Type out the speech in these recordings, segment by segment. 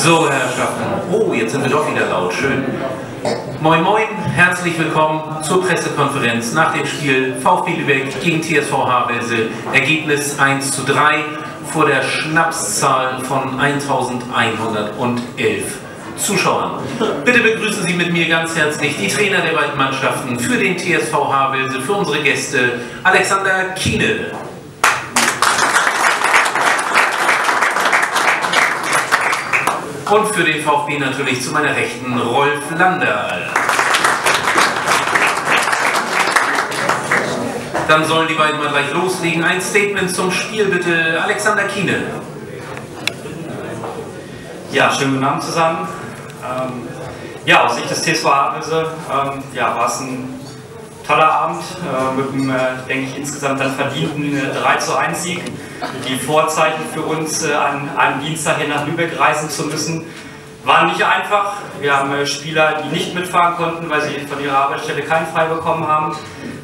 So, Herrschaften. Oh, jetzt sind wir doch wieder laut. Schön. Moin Moin, herzlich willkommen zur Pressekonferenz nach dem Spiel VfB Lübeck gegen TSV Havelse. Ergebnis 1:3 vor der Schnapszahl von 1111 Zuschauern. Bitte begrüßen Sie mit mir ganz herzlich die Trainer der beiden Mannschaften für den TSV Havelse, für unsere Gäste Alexander Kiene. Und für den VfB natürlich zu meiner Rechten Rolf Landerl. Dann sollen die beiden mal gleich loslegen. Ein Statement zum Spiel bitte, Alexander Kiene. Ja, schönen guten Abend zusammen. Ja, aus Sicht des TSV Havelse war es ein toller Abend mit einem, denke ich, insgesamt dann verdienten 3:1-Sieg. Die Vorzeichen für uns, an einem Dienstag hier nach Lübeck reisen zu müssen, waren nicht einfach. Wir haben Spieler, die nicht mitfahren konnten, weil sie von ihrer Arbeitsstelle keinen frei bekommen haben,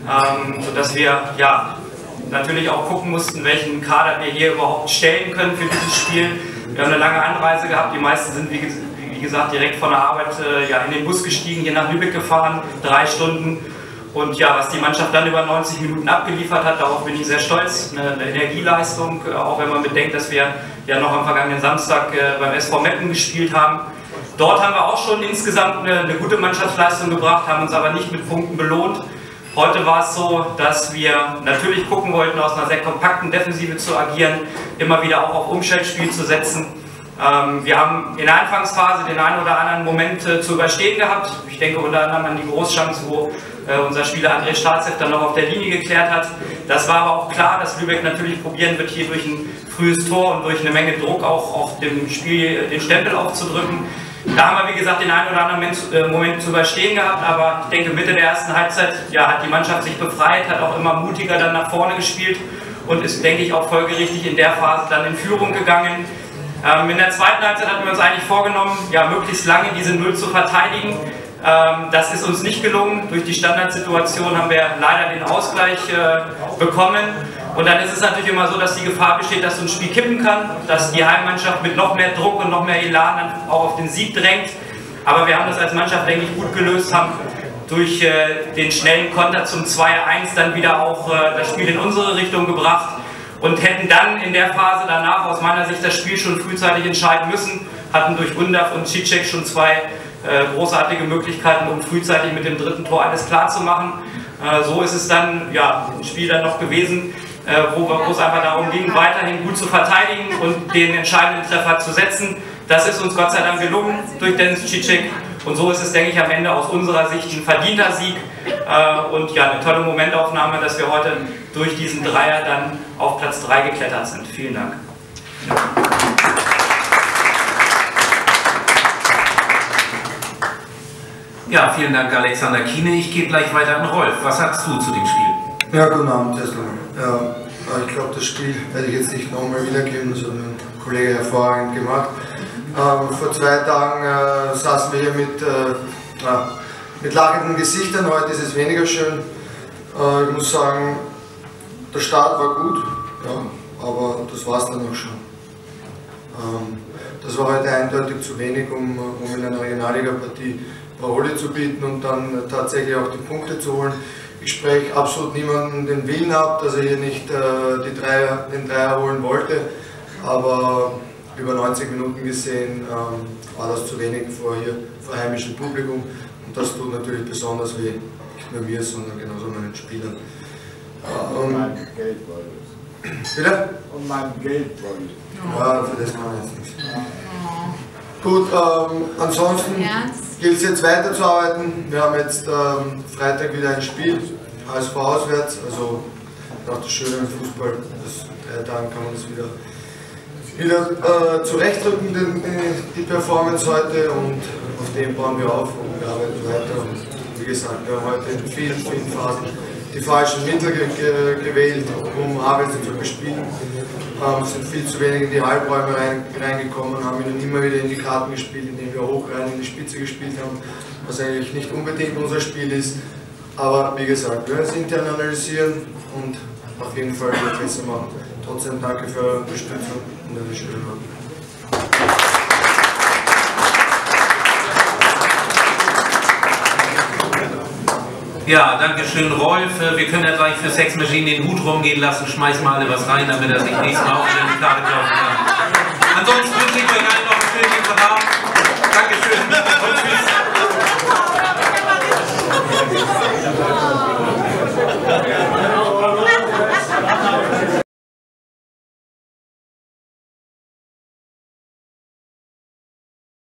sodass wir natürlich auch gucken mussten, welchen Kader wir hier überhaupt stellen können für dieses Spiel. Wir haben eine lange Anreise gehabt, die meisten sind wie gesagt direkt von der Arbeit in den Bus gestiegen, hier nach Lübeck gefahren, 3 Stunden. Und ja, was die Mannschaft dann über 90 Minuten abgeliefert hat, darauf bin ich sehr stolz. Eine Energieleistung, auch wenn man bedenkt, dass wir ja noch am vergangenen Samstag beim SV Meppen gespielt haben. Dort haben wir auch schon insgesamt eine gute Mannschaftsleistung gebracht, haben uns aber nicht mit Punkten belohnt. Heute war es so, dass wir natürlich gucken wollten, aus einer sehr kompakten Defensive zu agieren, immer wieder auch auf Umschaltspiel zu setzen. Wir haben in der Anfangsphase den einen oder anderen Moment zu überstehen gehabt. Ich denke unter anderem an die Großchance, wo unser Spieler André Staatsev dann noch auf der Linie geklärt hat. Das war aber auch klar, dass Lübeck natürlich probieren wird, hier durch ein frühes Tor und durch eine Menge Druck auch dem Spiel den Stempel aufzudrücken. Da haben wir, wie gesagt, den einen oder anderen Moment zu überstehen gehabt, aber ich denke, Mitte der ersten Halbzeit hat die Mannschaft sich befreit, hat auch immer mutiger dann nach vorne gespielt und ist, denke ich, auch folgerichtig in der Phase dann in Führung gegangen. In der zweiten Halbzeit hatten wir uns eigentlich vorgenommen, möglichst lange diese Null zu verteidigen. Das ist uns nicht gelungen. Durch die Standardsituation haben wir leider den Ausgleich bekommen. Und dann ist es natürlich immer so, dass die Gefahr besteht, dass so ein Spiel kippen kann, dass die Heimmannschaft mit noch mehr Druck und noch mehr Elan dann auch auf den Sieg drängt. Aber wir haben das als Mannschaft, denke ich, gut gelöst, haben durch den schnellen Konter zum 2:1 dann wieder auch das Spiel in unsere Richtung gebracht und hätten dann in der Phase danach aus meiner Sicht das Spiel schon frühzeitig entscheiden müssen, hatten durch Undav und Cicek schon 2 großartige Möglichkeiten, um frühzeitig mit dem dritten Tor alles klar zu machen. So ist es dann im Spiel dann noch gewesen, wo es einfach darum ging, weiterhin gut zu verteidigen und den entscheidenden Treffer zu setzen. Das ist uns Gott sei Dank gelungen durch Dennis Cicek. Und so ist es, denke ich, am Ende aus unserer Sicht ein verdienter Sieg und eine tolle Momentaufnahme, dass wir heute durch diesen Dreier dann auf Platz 3 geklettert sind. Vielen Dank. Ja, vielen Dank Alexander Kiene. Ich gehe gleich weiter an Rolf. Was sagst du zu dem Spiel? Ja, guten Abend erstmal. Ich glaube, das Spiel werde ich jetzt nicht nochmal wiedergeben, das hat mein Kollege hervorragend gemacht. Vor 2 Tagen saßen wir hier mit lachenden Gesichtern, heute ist es weniger schön. Ich muss sagen, der Start war gut, aber das war es dann auch schon. Das war heute eindeutig zu wenig, um in einer Regionalliga-Partie Paroli zu bieten und dann tatsächlich auch die Punkte zu holen. Ich spreche absolut niemandem den Willen ab, dass er hier nicht den Dreier holen wollte, aber über 90 Minuten gesehen war das zu wenig vor heimischem Publikum und das tut natürlich besonders weh, nicht nur mir, sondern genauso meinen Spielern. Und mein Geld wollte es. Bitte? Und mein Geld wollte es. Ja, für das kann ich jetzt nichts. Gut, ansonsten gilt es jetzt weiterzuarbeiten. Wir haben jetzt Freitag wieder ein Spiel, HSV auswärts, also nach der schönen Fußball, 3 Tagen kann man das wieder zurechtrücken, die Performance heute, und auf dem bauen wir auf und wir arbeiten weiter. Und wie gesagt, wir haben heute in vielen Phasen die falschen Mittel gewählt, um Havelse zu bespielen. Sind viel zu wenig in die Halbräume reingekommen, haben ihnen immer wieder in die Karten gespielt, indem wir hoch rein in die Spitze gespielt haben, was eigentlich nicht unbedingt unser Spiel ist. Aber wie gesagt, wir werden es intern analysieren und auf jeden Fall besser machen. Trotzdem danke für eure Unterstützung und eine schöne Nacht. Ja, danke schön, Rolf. Wir können ja gleich für Sex Machine den Hut rumgehen lassen. Schmeiß mal alle was rein, damit er sich nächstes Mal auch in die Karte kaufen kann. Ansonsten wünsche ich euch allen noch einen schönen Dienstagabend. Dankeschön und tschüss.